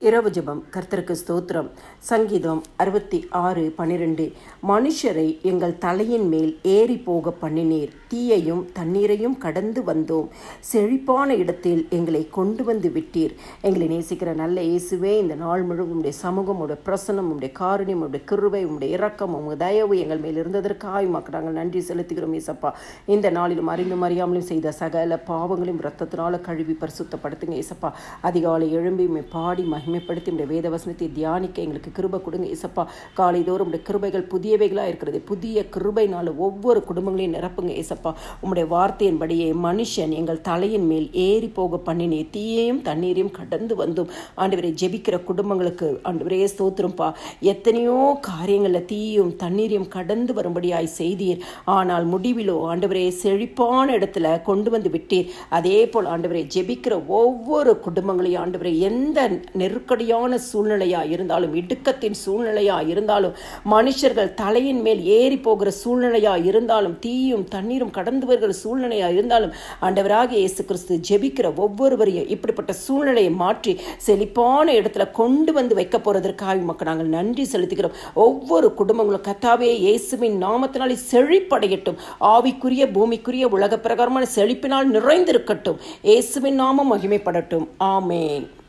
இரவு ஜெபம். கர்த்தருக்கு ஸ்தோத்திரம். சங்கீதம் 66:12. மனுஷரை எங்கள் தலையின் மேல் ஏறி போக பண்ணினீர், தீயையும் தண்ணீரையும் கடந்து வந்தோம், செழிப்பான இடத்தில் எங்களை கொண்டு வந்து விட்டீர். எங்களை நேசிக்கிற நல்ல இயேசுவே, இந்த நாள் முழுவதும் உடைய சமூகம், உடைய பிரசனம், உடைய காருண்யம், உடைய கிருபை, உடைய இரக்கம், உங்கள் தயவு எங்கள் மேல் இருந்ததற்காக உமக்கு நாங்கள் நன்றி செலுத்துகிறோம் இயேசப்பா. இந்த நாளிலும் அறிந்தும் அறியாமலும் செய்த சகல பாவங்களையும் இரத்தத்தினால கழுவி பரிசுத்தப்படுத்துங்க இயேசப்பா. அதிகாலை எழும்பி பாடி மகிமைப்படுத்தி உடைய வேத வசனத்தை தியானிக்க எங்களுக்கு கிருபை கொடுங்க இயேசப்பா. காலைதோறும் உடைய கிருபைகள் புதியவைகளாக இருக்கிறது. புதிய கிருபைனால ஒவ்வொரு குடும்பங்களையும் நிரப்புங்க இயேசப்பா. உம்முடைய வார்த்தையின்படியே மனுஷன் எங்கள் தலையின் மேல் ஏறி போக பண்ணினே, தீயையும் தண்ணீரையும் கடந்து வந்தோம். ஆண்டவரை ஜெபிக்கிற குடும்பங்களுக்கு ஆண்டவரே ஸ்தோத்திரம்பா. எத்தனையோ காரியங்களில் தீயும் தண்ணீரையும் கடந்து வரும்படியாய் செய்தீர். ஆனால் முடிவிலோ ஆண்டவரே செழிப்பான இடத்துல கொண்டு வந்து விட்டீர். அதே போல் ஆண்டவரை ஜெபிக்கிற ஒவ்வொரு குடும்பங்களையும் ஆண்டவரை எந்த நெருக்கடியான சூழ்நிலையா இருந்தாலும், இடுக்கத்தின் சூழ்நிலையா இருந்தாலும், மனுஷர்கள் தலையின் மேல் ஏறி போகிற சூழ்நிலையா இருந்தாலும், தீயும் தண்ணீரும் கடந்து வருகிற சூழ்நிலையா இருந்தாலும், ஆண்டவராகிய இயேசு கிறிஸ்து ஜெபிக்கிற ஒவ்வொருவரையும் இப்படிப்பட்ட சூழ்நிலையை மாற்றி செழிப்பான இடத்துல கொண்டு வந்து வைக்க போறதற்காக உமக்கு நாங்கள் நன்றி செலுத்துகிறோம். ஒவ்வொரு குடும்பங்களும் கர்த்தாவே இயேசுவின் நாமத்தினாலே செழிப்படையட்டும். ஆவிக்குரிய பூமிக்குரிய உலக பிரகாரமான செழிப்பினால் நிறைந்திருக்கட்டும். இயேசுவின் நாமம் மகிமைப்படட்டும். ஆமென்.